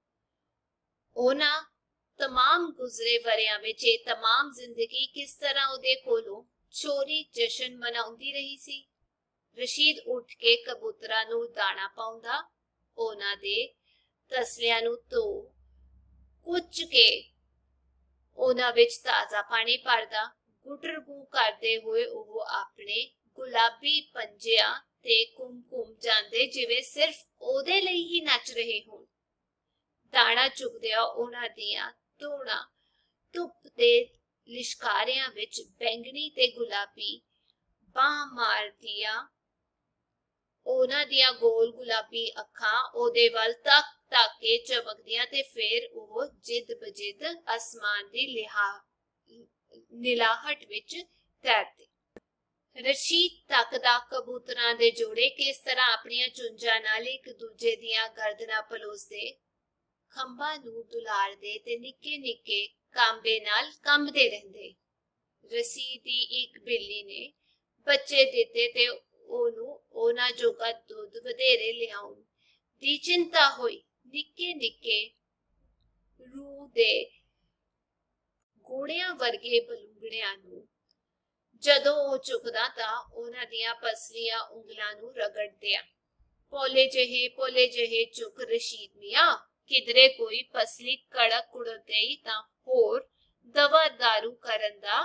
ਉਹਨਾਂ तमाम ਗੁਜ਼ਰੇ ਵਰਿਆਂ ਵਿੱਚ ਇਹ तमाम ਜ਼ਿੰਦਗੀ ਕਿਸ ਤਰ੍ਹਾਂ ਉਹਦੇ ਕੋਲੋਂ ਚੋਰੀ ਜਸ਼ਨ ਮਨਾਉਂਦੀ ਰਹੀ ਸੀ। ਰਸ਼ੀਦ ਉੱਠ ਕੇ ਕਬੂਤਰਾਂ ਨੂੰ ਦਾਣਾ ਪਾਉਂਦਾ, ਉਹਨਾਂ ਦੇ ਤਸਲਿਆਂ ਨੂੰ ਧੋ ਕੁੱਚ ਕੇ ਉਹਨਾਂ ਵਿੱਚ ਤਾਜ਼ਾ ਪਾਣੀ ਭਰਦਾ, ਗੁਟਰਗੂ ਕਰਦੇ ਹੋਏ ਉਹ ਆਪਣੇ ਗੁਲਾਬੀ ਪੰਜਿਆਂ ਤੇ ਘੁੰਮ ਘੁੰਮ ਜਾਂਦੇ ਜਿਵੇਂ ਸਿਰਫ ਉਹਦੇ ਲਈ ਹੀ ਨੱਚ ਰਹੇ ਹੋਣ। ਦਾਣਾ ਚੁਗਦਿਆਂ ਉਹਨਾਂ ਦੀਆਂ ਧੂੜਾਂ ਧੁੱਪ ਦੇ ਲਿਸ਼ਕਾਰਿਆਂ ਵਿੱਚ ਬੈਂਗਣੀ ਤੇ ਗੁਲਾਬੀ ਬਾਹ ਮਾਰਦੀਆਂ, ਉਹਨਾਂ ਦੀਆਂ ਗੋਲ ਗੁਲਾਬੀ ਅੱਖਾਂ ਉਹਦੇ ਵੱਲ ਤੱਕ ਤੱਕ ਕੇ ਚਮਕਦੀਆਂ ਤੇ ਫਿਰ ਉਹ ਜਿੱਦ ਬਜਿੱਦ ਅਸਮਾਨ ਦੀ ਲਿਹਾ ਨੀਲਾਹਟ ਵਿੱਚ ਤੈਰਦੇ। ਰਸ਼ੀਦ ਤੱਕਦਾ ਕਬੂਤਰਾਂ ਦੇ ਜੋੜੇ ਕਿਸ ਤਰ੍ਹਾਂ ਆਪਣੀਆਂ ਚੁੰਝਾਂ ਨਾਲ ਇੱਕ ਦੂਜੇ ਦੀਆਂ ਗਰਦਨਾਂ ਪਲੋਸਦੇ, ਖੰਭਾਂ ਨੂੰ ਦੁਲਾਰਦੇ ਤੇ ਨਿੱਕੇ ਨਿੱਕੇ ਕਾਂਬੇ ਨਾਲ ਕੰਬਦੇ ਰਹਿੰਦੇ। ਰਸ਼ੀਦ ਦੀ ਇੱਕ ਬਿੱਲੀ ਨੇ ਬੱਚੇ ਦਿੱਤੇ ਤੇ ਉਹਨੂੰ ਉਹਨਾਂ ਜੋਗਾ ਦੁੱਧ ਵਧੇਰੇ ਲਿਆਉਣ ਦੀ ਚਿੰਤਾ ਹੋਈ। ਨਿੱਕੇ ਨਿੱਕੇ ਰੂਹ ਦੇ ਗੋੜਿਆਂ ਵਰਗੇ ਬਲੂੰਗੜਿਆਂ ਨੂੰ ਜਦੋਂ ਉਹ ਚੁੱਕਦਾ ਤਾਂ ਉਹਨਾਂ ਦੀਆਂ ਪਸਲੀਆਂ ਉਂਗਲਾਂ ਨੂੰ ਰਗੜਦਿਆਂ, ਪੋਲੇ ਜਿਹੇ ਪੋਲੇ ਜਿਹੇ ਚੁੱਕ ਰਸ਼ੀਦ ਮੀਆਂ, ਕਿਧਰੇ ਕੋਈ ਪਸਲੀ ਕੜਕ ਕੁੜਕ ਗਈ ਤਾਂ ਹੋਰ ਦਵਾ ਦਾਰੂ ਕਰਨ ਦਾ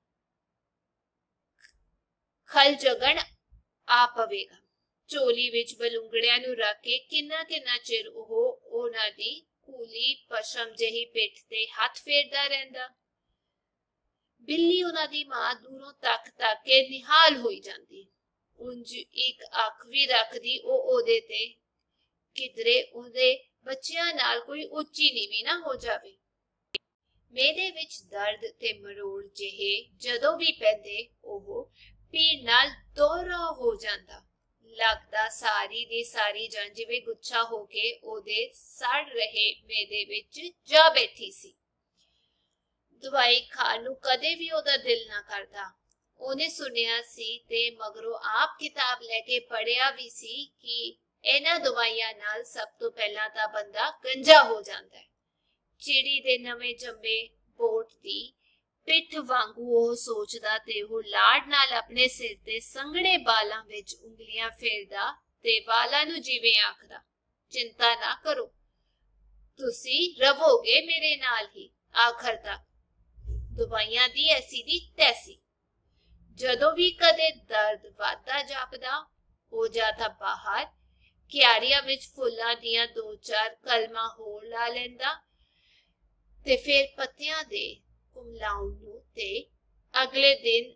ਖਲ ਜਗਣ ਆ ਪਵੇਗਾ। ਝੋਲੀ ਵਿੱਚ ਬਲੂੰਗੜਿਆਂ ਨੂੰ ਰੱਖ ਕੇ ਕਿੰਨਾ ਕਿੰਨਾ ਚਿਰ ਉਹ ਉਹਨਾਂ ਦੀ ਕੂਲੀ ਪਸ਼ਮ ਜਿਹੀ ਪਿੱਠ ਤੇ ਹੱਥ ਫੇਰਦਾ ਰਹਿੰਦਾ। ਬਿੱਲੀ ਉਹਨਾਂ ਦੀ ਮਾਂ ਦੂਰੋਂ ਤੱਕ ਤੱਕ ਕੇ ਨਿਹਾਲ ਹੋਈ ਜਾਂਦੀ, ਉਂਝ ਇੱਕ ਅੱਖ ਵੀ ਰੱਖਦੀ ਉਹ ਉਹਦੇ ਤੇ, ਕਿਧਰੇ ਉਹਦੇ ਬੱਚਿਆਂ ਨਾਲ ਕੋਈ ਉੱਚੀ ਨੀਵੀਂ ਨਾ ਹੋ ਜਾਵੇ। ਮੇਦੇ ਵਿੱਚ ਦਰਦ ਤੇ ਮਰੋੜ ਜਿਹੇ ਜਦੋਂ ਵੀ ਪੈਂਦੇ ਉਹ ਪੀੜ ਨਾਲ ਦੋਹਰਾ ਹੋ ਜਾਂਦਾ। ਲੱਗਦਾ ਸਾਰੀ ਦੀ ਸਾਰੀ ਜੰਜ ਜਿਵੇਂ ਗੁੱਛਾ ਹੋ ਕੇ ਉਹਦੇ ਸੜ ਰਹੇ ਮੇਦੇ ਵਿੱਚ ਜਾ ਬੈਠੀ ਸੀ। ਦਵਾਈ ਖਾਣ ਨੂੰ ਕਦੇ ਵੀ ਉਹਦਾ ਦਿਲ ਨਾ ਕਰਦਾ। ਉਹਨੇ ਸੁਣਿਆ ਸੀ ਤੇ ਮਗਰੋਂ ਆਪ ਕਿਤਾਬ ਲੈ ਕੇ ਪੜ੍ਹਿਆ ਵੀ ਸੀ ਕਿ ਇਹਨਾਂ ਦਵਾਈਆਂ ਨਾਲ ਸਭ ਤੋਂ ਪਹਿਲਾਂ ਤਾਂ ਬੰਦਾ ਗੰਜਾ ਹੋ ਜਾਂਦਾ ਹੈ। ਚਿੜੀ ਦੇ ਨਵੇਂ ਜੰਮੇ ਬੋਟ ਦੀ ਪਿੱਠ ਵਾਂਗੂ ਉਹ ਸੋਚਦਾ ਤੇ ਉਹ ਲਾਡ ਨਾਲ ਆਪਣੇ ਸਿਰ ਤੇ ਸੰਘਣੇ ਬਾਲਾਂ ਵਿੱਚ ਉਂਗਲੀਆਂ ਫੇਰਦਾ ਤੇ ਵਾਲਾਂ ਨੂੰ ਜਿਵੇਂ ਆਖਦਾ, ਚਿੰਤਾ ਨਾ ਕਰੋ, ਤੁਸੀਂ ਰਵੋਗੇ ਮੇਰੇ ਨਾਲ ਹੀ ਆਖਰ ਤੱਕ, ਦਵਾਈਆਂ ਦੀ ਐਸੀ ਦੀ ਤੈਸੀ। ਜਦੋਂ ਵੀ ਕਦੇ ਦਰਦ ਵੱਧਦਾ ਜਾਪਦਾ, ਉਹ ਜਾਂਦਾ ਬਾਹਰ ਕਿਆਰੀਆਂ ਵਿੱਚ ਫੁੱਲਾਂ ਦੀਆਂ ਦੋ ਚਾਰ ਕਲਮਾਂ ਹੋਰ ਲਾ ਲੈਂਦਾ ਤੇ ਫਿਰ ਪੱਤਿਆਂ ਦੇ ਕੁਮਲਾਉਣ ਨੂੰ ਤੇ ਅਗਲੇ ਦਿਨ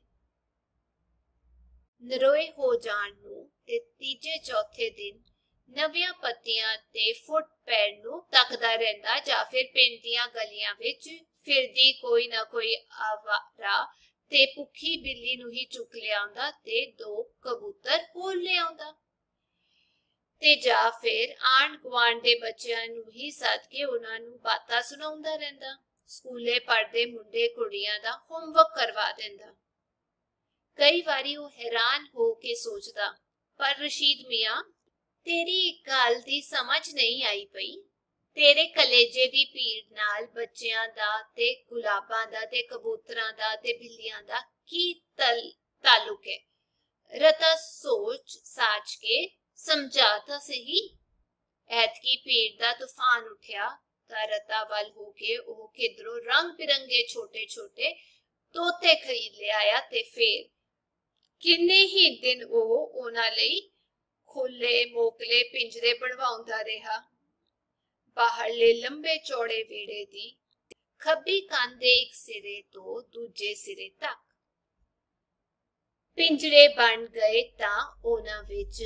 ਨਰੋਏ ਹੋ ਜਾਣ ਨੂੰ ਤੇ ਤੀਜੇ ਚੌਥੇ ਦਿਨ ਨਵੀਆਂ ਪੱਤੀਆਂ ਤੇ ਫੁੱਟ ਪੈਣ ਨੂੰ ਤੱਕਦਾ ਰਹਿੰਦਾ ਜਾਂ ਫਿਰ ਪਿੰਡ ਦੀਆਂ ਗਲੀਆਂ ਵਿੱਚ ਫਿਰਦੀ ਕੋਈ ਨਾ ਕੋਈ ਆਵਾਰਾ ਤੇ ਭੁੱਖੀ ਬਿੱਲੀ ਨੂੰ ਹੀ ਚੁੱਕ ਲਿਆਉਂਦਾ ਤੇ ਦੋ ਕਬੂਤਰ ਹੋਰ ਲਿਆਉਂਦਾ ਤੇ ਜਾਂ ਫਿਰ ਆਂਢ ਗੁਆਂਢ ਦੇ ਬੱਚਿਆਂ ਨੂੰ ਹੀ ਸੱਦ ਕੇ ਉਹਨਾਂ ਨੂੰ ਬਾਤਾਂ ਸੁਣਾਉਂਦਾ ਰਹਿੰਦਾ। ਸਕੂਲੇ ਪੜ੍ਹਦੇ ਮੁੰਡੇ ਕੁੜੀਆਂ ਦਾ ਹੋਮਵਰਕ ਕਰਵਾ ਦਿੰਦਾ। ਕਈ ਵਾਰੀ ਉਹ ਹੈਰਾਨ ਹੋ ਕੇ ਸੋਚਦਾ, ਪਰ ਰਸ਼ੀਦ ਮੀਆਂ ਤੇਰੀ ਇੱਕ ਗੱਲ ਦੀ ਸਮਝ ਨਹੀਂ ਆਈ ਪਈ। ਤੇਰੇ ਕਲੇਜੇ ਦੀ ਪੀੜ ਨਾਲ ਬੱਚਿਆਂ ਦਾ ਤੇ ਗੁਲਾਬਾਂ ਦਾ ਤੇ ਕਬੂਤਰਾਂ ਦਾ ਤੇ ਬਿੱਲੀਆਂ ਦਾ ਕੀ ਤਲ ਤਾਲੁਕ ਹੈ? ਰਤਾ ਸੋਚ ਸਾਚ ਕੇ ਸਮਝਾ ਤਾਂ ਸਹੀ। ਐਤਕੀ ਪੀੜ ਦਾ ਤੂਫਾਨ ਉੱਠਿਆ ਤਾਂ ਰਤਾ ਵੱਲ ਹੋ ਕੇ ਉਹ ਕਿਧਰੋਂ ਰੰਗ ਬਿਰੰਗੇ ਛੋਟੇ ਛੋਟੇ ਤੋਤੇ ਖਰੀਦ ਲਿਆਇਆ ਤੇ ਫੇਰ ਕਿੰਨੇ ਹੀ ਦਿਨ ਉਹ ਉਹਨਾਂ ਲਈ ਖੁੱਲੇ ਮੋਕਲੇ ਪਿੰਜਰੇ ਬਣਵਾਉਂਦਾ ਰਿਹਾ। ਬਾਹਰਲੇ ਲੰਬੇ ਚੌੜੇ ਵਿਹੜੇ ਦੀ ਖੱਬੀ ਕੰਧ ਦੇ ਇੱਕ ਸਿਰੇ ਤੋਂ ਦੂਜੇ ਸਿਰੇ ਤੱਕ ਪਿੰਜਰੇ ਬਣ ਗਏ ਤਾਂ ਉਹਨਾਂ ਵਿੱਚ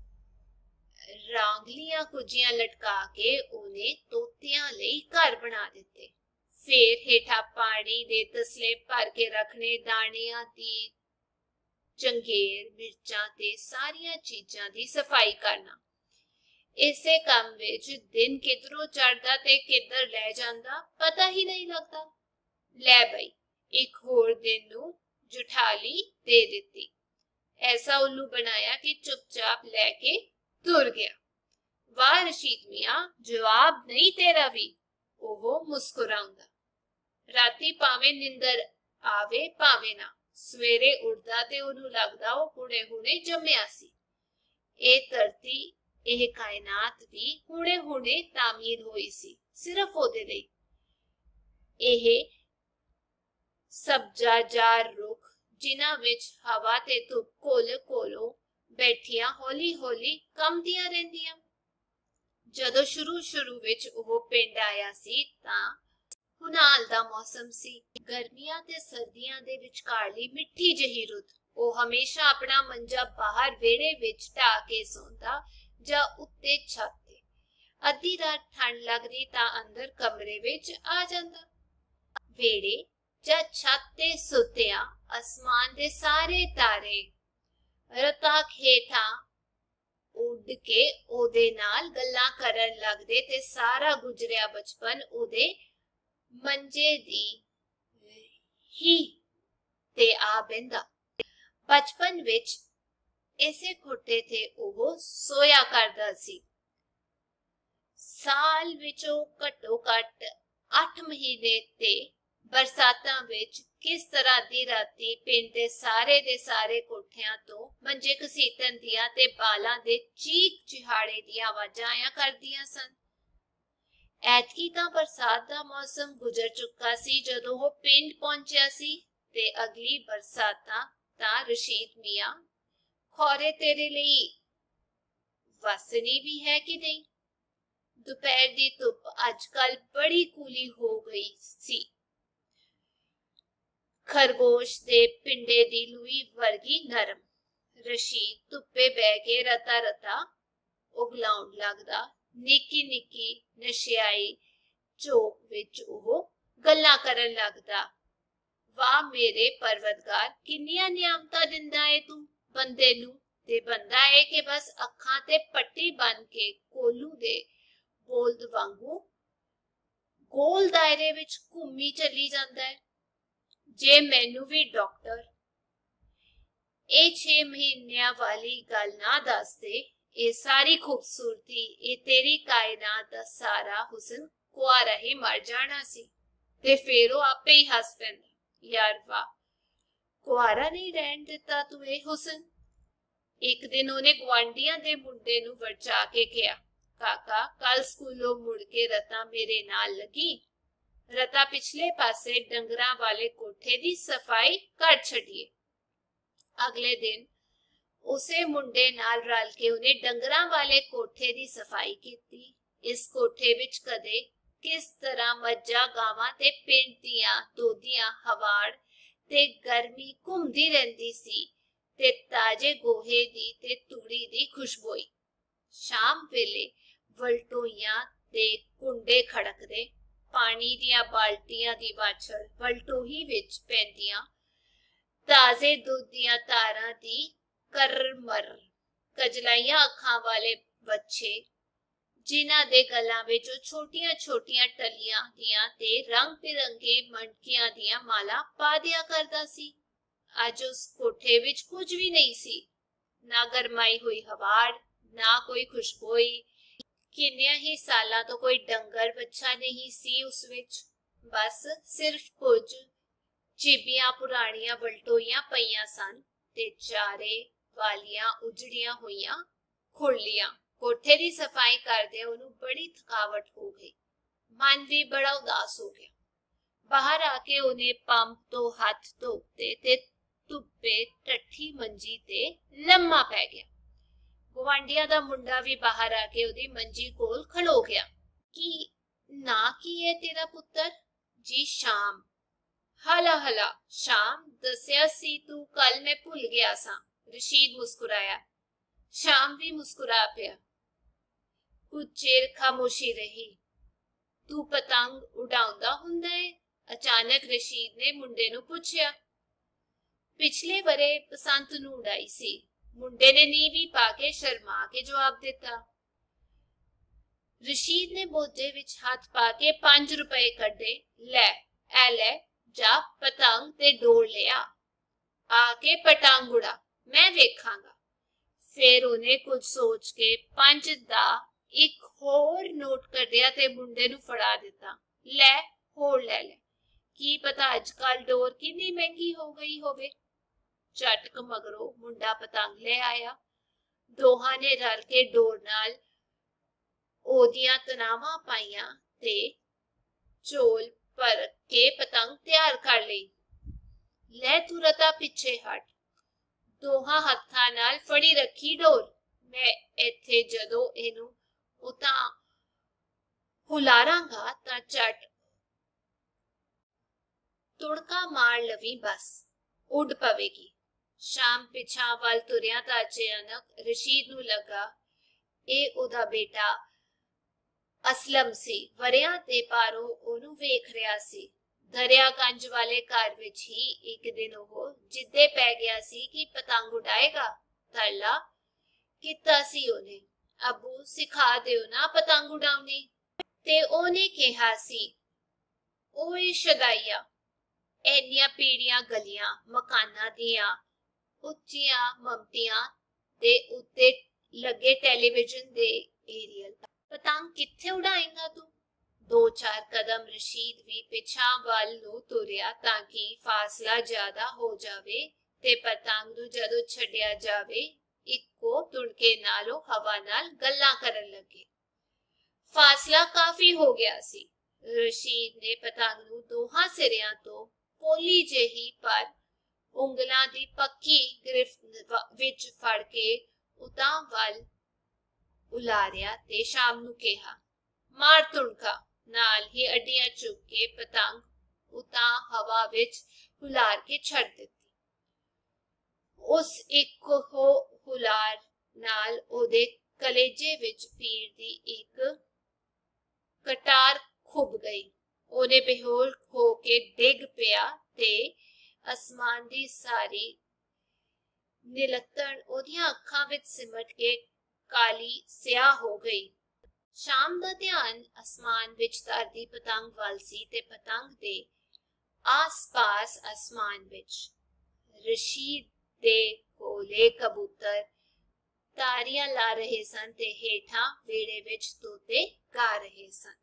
ਰਾਂਗਲੀਆਂ ਕੁੱਜੀਆਂ ਲਟਕਾ ਕੇ ਉਹਨੇ ਤੋਤਿਆਂ ਲਈ ਘਰ ਬਣਾ ਦਿੱਤੇ। ਫੇਰ ਹੇਠਾਂ ਪਾਣੀ ਦੇ ਤਸਲੇ ਭਰ ਕੇ ਰੱਖਣੇ, ਦਾਣਿਆਂ ਦੀ ਚੰਗੇਰ, ਮਿਰਚਾਂ ਤੇ ਸਾਰੀਆਂ ਚੀਜ਼ਾਂ ਦੀ ਸਫਾਈ ਕਰਨਾ। ਇਸੇ ਕੰਮ ਵਿੱਚ ਦਿਨ ਕਿਧਰੋਂ ਚੜਦਾ ਤੇ ਕਿੱਧਰ ਲੈ ਜਾਂਦਾ ਪਤਾ ਹੀ ਨਹੀਂ ਲੱਗਦਾ। ਲੈ ਬਈ, ਇੱਕ ਹੋਰ ਦਿਨ ਨੂੰ ਜੁਠਾਲੀ ਦੇ ਦਿੱਤੀ। ਐਸਾ ਉੱਲੂ ਬਣਾਇਆ ਕਿ ਚੁੱਪਚਾਪ ਲੈ ਕੇ ਤੁਰ ਗਿਆ। ਵਾਹ ਰਸ਼ੀਦ ਮੀਆਂ, ਜਵਾਬ ਨਹੀਂ ਤੇਰਾ ਵੀ, ਉਹ ਮੁਸਕਰਾਉਂਦਾ। ਰਾਤੀ ਭਾਵੇਂ ਨਿੰਦਰ ਆਵੇ ਭਾਵੇਂ ਨਾ, ਸਵੇਰੇ ਉੱਠਦਾ ਤੇ ਉਹਨੂੰ ਲੱਗਦਾ ਉਹ ਹੁਣੇ ਹੁਣੇ ਜੰਮਿਆ ਸੀ। ਇਹ ਧਰਤੀ, ਇਹ ਕਾਇਨਾਤ ਵੀ ਹੁਣੇ ਹੁਣੇ ਤਾਮੀਰ ਹੋਈ ਸੀ, ਸਿਰਫ ਉਹਦੇ ਲਈ। ਇਹ ਸਬਜ਼ਾਜਾਰ ਰੁੱਖ ਜਿਨ੍ਹਾਂ ਵਿੱਚ ਹਵਾ ਤੇ ਧੁੱਪ ਕੋਲ ਕੋਲੋਂ ਬੈਠੀਆਂ ਹੌਲੀ ਹੌਲੀ ਕੰਬਦੀਆਂ ਰਹਿੰਦੀਆਂ। ਜਦੋਂ ਸ਼ੁਰੂ ਸ਼ੁਰੂ ਵਿੱਚ ਉਹ ਪਿੰਡ ਆਇਆ ਸੀ ਤਾਂ ਹੁਨਾਲ ਦਾ ਮੌਸਮ ਸੀ। ਗਰਮੀਆਂ ਤੇ ਸਰਦੀਆਂ ਦੇ ਵਿਚਕਾਰਲੀ ਮਿੱਠੀ ਜਿਹੀ ਰੁੱਤ। ਉਹ ਹਮੇਸ਼ਾ ਆਪਣਾ ਮੰਜਾ ਬਾਹਰ ਵਿਹੜੇ ਵਿੱਚ ਢਾ ਕੇ ਸੌਂਦਾ ਜਾਂ ਉੱਤੇ ਛੱਤ ਤੇ। ਅੱਧੀ ਰਾਤ ਠੰਡ ਲੱਗਦੀ ਤਾਂ ਅੰਦਰ ਕਮਰੇ ਵਿੱਚ ਆ ਜਾਂਦਾ। ਵਿਹੜੇ ਜਾਂ ਛੱਤ ਤੇ ਸੁੱਤਿਆਂ ਅਸਮਾਨ ਦੇ ਸਾਰੇ ਤਾਰੇ ਰਤਾ ਹੇਠਾਂ ਉੱਡ ਕੇ ਉਹਦੇ ਨਾਲ ਗੱਲਾਂ ਕਰਨ ਲੱਗਦੇ ਤੇ ਸਾਰਾ ਗੁਜ਼ਰਿਆ ਬਚਪਨ ਉਹਦੇ ਮੰਜੇ ਦੀ ਹੀ ਤੇ ਆ ਬਹਿੰਦਾ। ਬਚਪਨ ਵਿੱਚ ਇਸੇ ਖੁੱਟੇ ਤੇ ਉਹ ਸੋਇਆ ਕਰਦਾ ਸੀ। ਸਾਲ ਵਿੱਚੋਂ ਘੱਟੋ ਘੱਟ ਅੱਠ ਮਹੀਨੇ ਤੇ ਬਰਸਾਤਾਂ ਵਿੱਚ ਕਿਸ ਤਰ੍ਹਾਂ ਦੀ ਰਾਤੀ ਪਿੰਡ ਦੇ ਸਾਰੇ ਦੇ ਸਾਰੇ ਕੋਠਿਆਂ ਤੋਂ ਮੰਜੇ ਘਸੀਟਣ ਦੀਆਂ ਤੇ ਬਾਲਾਂ ਦੇ ਚੀਕ ਚਿਹਾੜੇ ਦੀਆਂ ਆਵਾਜ਼ਾਂ ਆਇਆ ਕਰਦੀਆਂ ਸਨ। ਐਤਕੀ ਤਾਂ ਬਰਸਾਤ ਦਾ ਮੌਸਮ ਗੁਜ਼ਰ ਚੁੱਕਾ ਸੀ ਜਦੋਂ ਉਹ ਪਿੰਡ ਪਹੁੰਚਿਆ ਸੀ ਤੇ ਅਗਲੀ ਬਰਸਾਤਾਂ ਤਾਂ ਰਸ਼ੀਦ ਮੀਆਂ ਖੌਰੇ ਤੇਰੇ ਲਈ ਵਸਣੀ ਵੀ ਹੈ ਕਿ ਨਹੀਂ। ਦੁਪਹਿਰ ਦੀ ਧੁੱਪ ਅੱਜ ਕੱਲ ਬੜੀ ਕੂਲੀ ਹੋ ਗਈ ਸੀ। ਖਰਗੋਸ਼ ਦੇ ਪਿੰਡੇ ਦੀ ਲੂਈ ਵਰਗੀ ਨਰਮ। ਰਸ਼ੀਦ ਧੁੱਪੇ ਬਹਿ ਕੇ ਰਤਾ ਰਤਾ ਉਗਲਾਉਣ ਲੱਗਦਾ। ਨਿੱਕੀ ਨਿੱਕੀ ਨਸ਼ਿਆਈ ਚੌਕ ਵਿੱਚ ਉਹ ਗੱਲਾਂ ਕਰਨ ਲੱਗਦਾ। ਵਾਹ ਮੇਰੇ ਪਰਵਤਗਾਰ, ਕਿੰਨੀਆਂ ਨਿਆਮਤਾਂ ਦਿੰਦਾ ਏ ਤੂੰ ਬੰਦੇ ਨੂੰ। ਤੇ ਬੰਦਾ ਏ ਕਿ ਬਸ ਅੱਖਾਂ ਤੇ ਪੱਟੀ ਬੰਨ ਕੇ ਕੋਲੂ ਦੇ ਬੋਲਦ ਵਾਂਗੂ ਗੋਲ ਦਾਇਰੇ ਵਿੱਚ ਘੁੰਮੀ ਚੱਲੀ ਜਾਂਦਾ ਹੈ। ਜੇ ਮੈਨੂੰ ਵੀ ਡਾਕਟਰ ਇਹ ਛੇ ਮਹੀਨਿਆਂ ਵਾਲੀ ਗੱਲ ਨਾ ਦੱਸਦੇ, ਇਹ ਸਾਰੀ ਖੂਬਸੂਰਤੀ, ਇਹ ਤੇਰੀ ਕਾਇਨਾਤ ਦਾ ਸਾਰਾ ਹੁਸਨ ਕੁਆਰਾ ਹੀ ਮਰ ਜਾਣਾ ਸੀ। ਤੇ ਫੇਰ ਉਹ ਆਪੇ ਹੀ ਹੱਸ ਪੈਂਦਾ। ਯਾਰ ਵਾਹ, ਕੁਆਰਾ ਨਹੀਂ ਰਹਿਣ ਦਿੱਤਾ ਤੂੰ ਇਹ ਹੁਸਨ। ਇੱਕ ਦਿਨ ਉਹਨੇ ਗੁਆਂਢੀਆਂ ਦੇ ਮੁੰਡੇ ਨੂੰ ਵਰਚਾ ਕੇ ਕਿਹਾ, ਕਾਕਾ ਕੱਲ ਸਕੂਲੋਂ ਮੁੜ ਕੇ ਰਤਾ ਮੇਰੇ ਨਾਲ ਲੱਗੀ। ਰਤਾ ਪਿਛਲੇ ਪਾਸੇ ਡੰਗਰਾਂ ਵਾਲੇ ਕੋਠੇ ਦੀ ਸਫਾਈ ਕਰ ਛੱਡੀਏ। ਅਗਲੇ ਦਿਨ ਉਸੇ ਮੁੰਡੇ ਨਾਲ ਰਲ ਕੇ ਉਹਨੇ ਡੰਗਰਾਂ ਵਾਲੇ ਕੋਠੇ ਦੀ ਸਫਾਈ ਕੀਤੀ। ਇਸ ਕੋਠੇ ਵਿੱਚ ਕਦੇ किस तरह मज्जा गावां ते पिंड दियां दोधियां हवाड़ ते गर्मी घुमदी रहिंदी सी ते ताजे गोहे दी ते तूड़ी दी खुशबोई। शाम वेले वलटोइयां ते कुंडे खड़कदे, पानी दियां बाल्टियां दी वाछल वलटोही विच पैंदियां, ताजे दुध दियां तारां दी करमर, कजलाइयां अखां वाले बच्चे जिन्हां दे गलां विच छोटियां छोटियां टलियां दियां ते रंग बिरंगे मणकियां दियां माला पा दिया करदा सी। अज उस कोठे विच कुछ भी नहीं सी, ना गरमाई हुई हवाड़, ना कोई खुशबोई। किन्नियां ही सालां तो कोई डंगर बच्चा नहीं सी उस विच, बस सिर्फ कुछ चिबियां पुरानियां वलटोइयां पईयां सन ते चारे वालियां उजड़ियां होइयां खुरलियां। कोठे दी सफाई करदे ओनू बड़ी थकावट हो गई, मन भी बड़ा उदास हो गया। बाहर आके उन्हें पंप तो हाथ धोते ते धुप्पे टट्ठी मंजी ते लम्मा पै गया। गुआंढिया दा मुंडा भी बाहर आके उदी मंजी कोल खलो गया। कि ना की है तेरा पुत्र? जी शाम। हला हला शाम, दसिया सी तू कल मैं भुल गया सा। रशीद मुस्कुराया। शाम भी मुस्कुरा पिया। कुछ चेर खामोशी रही। तू पतंग उड़ाउंदा हुंदा है? अचानक रशीद ने मुंडे नू पुछया। पिछले बरे बसंत नू उड़ाई सी। मुंडे ने नीवी पाके शर्मा के जवाब दिता। रशीद ने बोझे विच हाथ पाके पांच रुपए कड्डे। लै ऐ लै, जा पतंग ते डोर लिया, आके पतंग उड़ा, मैं वेखांगा। फिर उन्हें कुछ सोच के पंज दा एक होर नोट कड्डिया ते मुंडे नू फड़ा दिता। लै होर लै ले, की पता अजकल डोर कितनी महंगी हो गई होवे। झटक मगरों मुंडा पतंग ले आया। दोहां ने रल के डोर नाल ओदियां तनावां पाइयां ते चोल पर के पतंग तैयार कर लई। लै तू रता पिछे हट, दोहां हत्थां नाल फड़ी रखी डोर। मैं इत्थे जदों इनू उतां हुलारांगा तां झट तुड़का मार लवी, बस उड़ पवेगी। शाम पिछा वल तुरिया तां अचानक रशीद नू लगा ए ओदा बेटा असलम सी। वरियां ते पारों ओनू वेख रिया सी। दरिया गंज वाले घर विच ही एक दिन ओह जिद्दे पै गया सी कि पतंग उड़ाएगा। तरला कीता सी ओने, अबू सिखा दिओ ना पतंग उड़ाउणी। ते ओने कहा सी, ओए शदाइया, एनियां पीड़ियां गलियां मकानां दियां उच्चियां ममतियां दे उत्ते लगे टेलीविजन दे एरियल पतंग कित्थे उड़ाएगा तू? दो चार कदम रशीद भी पिछा वल नू तुरिया ताकि फासला ज्यादा हो जावे ते पतंग नू जदों छड्डिया जावे इक्को तुड़के नालों हवा नाल गल्लां करन लगे। फासला काफी हो गया सी। रशीद ने पतंग नू दोहां सिरियां तो पोली जही पर उंगलां दी पक्की गिरफ्त विच फड़ के उतां वल उलारिया ते शाम नू कहा, मार तुड़का। नाल ही अड्डियां चुक के पतंग उतां हवा विच हुलार के छड़ दित्ती। उस एक हो हुलार नाल ओदे कलेजे विच पीड़ दी एक कटार खुब गई। ओने बेहोश हो के डिग पिया ते आसमान दी सारी नीलतण ओदियां अखां विच सिमट के काली स्याह हो गई। शाम दा ध्यान आसमान विच तरदी पतंग वल सी ते पतंग दे आस पास आसमान विच रशीद दे कोले कबूतर तारियां ला रहे सन ते हेठां वेड़े विच तोते गा रहे सन।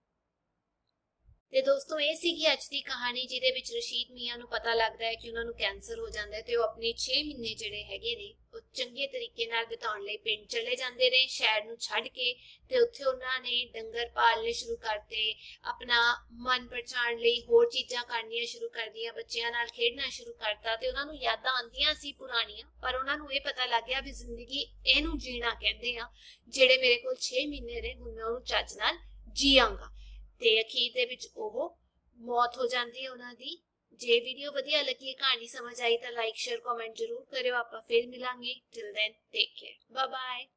ਤੇ ਦੋਸਤੋ ਇਹ ਸੀਗੀ ਅੱਜ ਦੀ ਕਹਾਣੀ ਜਿਹਦੇ ਵਿੱਚ ਰਸ਼ੀਦ ਮੀਆਂ ਨੂੰ ਪਤਾ ਲੱਗਦਾ ਹੈ ਕਿ ਉਹਨਾਂ ਨੂੰ ਕੈਂਸਰ ਹੋ ਜਾਂਦਾ ਹੈ ਤੇ ਉਹ ਆਪਣੇ ਛੇ ਮਹੀਨੇ ਜਿਹੜੇ ਹੈਗੇ ਨੇ ਉਹ ਚੰਗੇ ਤਰੀਕੇ ਨਾਲ ਬਿਤਾਉਣ ਲਈ ਪਿੰਡ ਚਲੇ ਜਾਂਦੇ ਨੇ ਸ਼ਹਿਰ ਨੂੰ ਛੱਡ ਕੇ ਤੇ ਉੱਥੇ ਉਹਨਾਂ ਨੇ ਡੰਗਰ ਪਾਲਣੇ ਸ਼ੁਰੂ ਕਰਤੇ ਆਪਣਾ ਮਨ ਪਰਚਾਉਣ ਲਈ ਹੋਰ ਚੀਜ਼ਾਂ ਕਰਨੀਆਂ ਸ਼ੁਰੂ ਕਰਦੀਆਂ ਬੱਚਿਆਂ ਨਾਲ ਖੇਡਣਾ ਸ਼ੁਰੂ ਕਰਤਾ ਤੇ ਉਹਨਾਂ ਨੂੰ ਯਾਦਾਂ ਆਉਂਦੀਆਂ ਸੀ ਪੁਰਾਣੀਆਂ ਪਰ ਉਹਨਾਂ ਨੂੰ ਇਹ ਪਤਾ ਲੱਗ ਗਿਆ ਵੀ ਜ਼ਿੰਦਗੀ ਇਹਨੂੰ ਜੀਣਾ ਕਹਿੰਦੇ ਆ ਜਿਹੜੇ ਮੇਰੇ ਕੋਲ ਛੇ ਮਹੀਨੇ ਨੇ ਹੁਣ ਮੈਂ ਉਹਨੂੰ ਚੱਜ ਨਾਲ ਜੀਵਾਂਗਾ। ਤੇ ਅਖੀਰ ਦੇ ਵਿੱਚ ਉਹ ਮੌਤ ਹੋ ਜਾਂਦੀ ਹੈ ਉਹਨਾਂ ਦੀ। ਜੇ ਵੀਡੀਓ ਵਧੀਆ ਲੱਗੀ, ਕਹਾਣੀ ਸਮਝ ਆਈ ਤਾਂ ਲਾਈਕ ਸ਼ੇਅਰ ਕਮੈਂਟ ਜ਼ਰੂਰ ਕਰਿਓ। ਆਪਾਂ ਫਿਰ ਮਿਲਾਂਗੇ। Till then take care, bye bye.